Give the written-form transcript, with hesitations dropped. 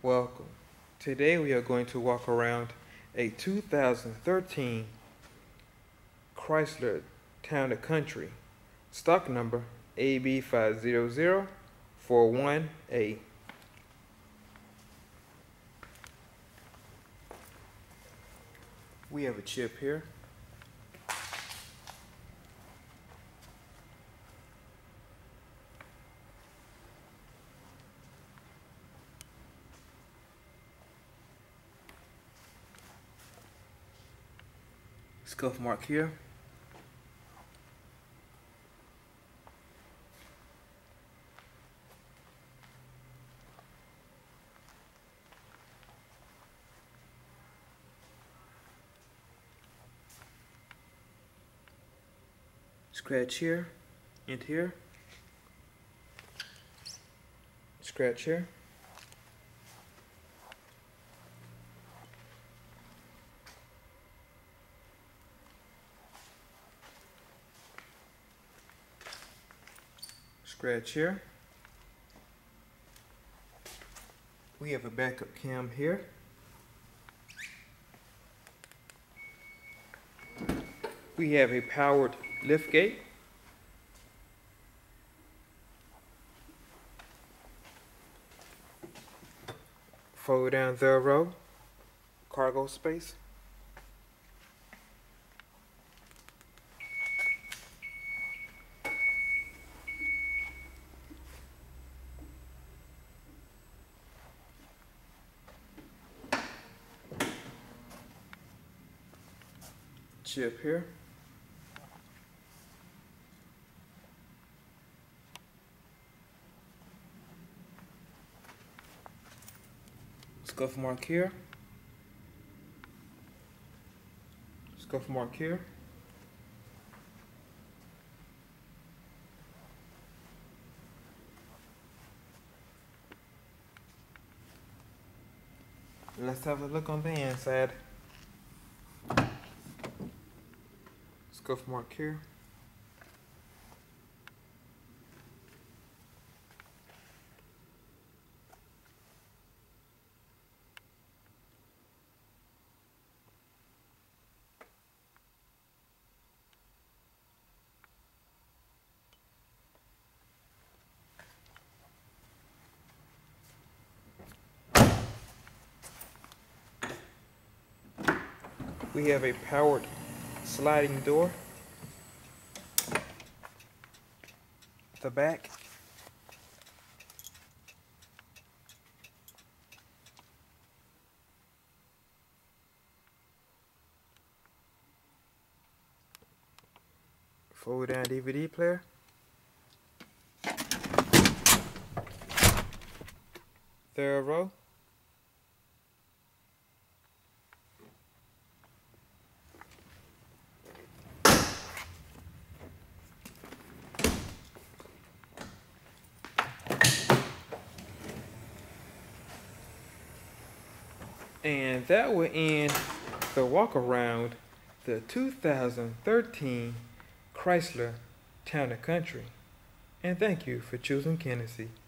Welcome. Today we are going to walk around a 2013 Chrysler Town & Country, stock number AB50041A. We have a chip here. Scuff mark here. Scratch here and here. Scratch here. Scratch here. We have a backup cam here. We have a powered lift gate. Fold down the row, cargo space. Chip here. Scuff mark here. Scuff mark here. Let's have a look on the inside. Scuff mark here. We have a powered sliding door. The back. Fold down DVD player. Third row. And that will end the walk around the 2013 Chrysler Town & Country. And thank you for choosing Kennesy.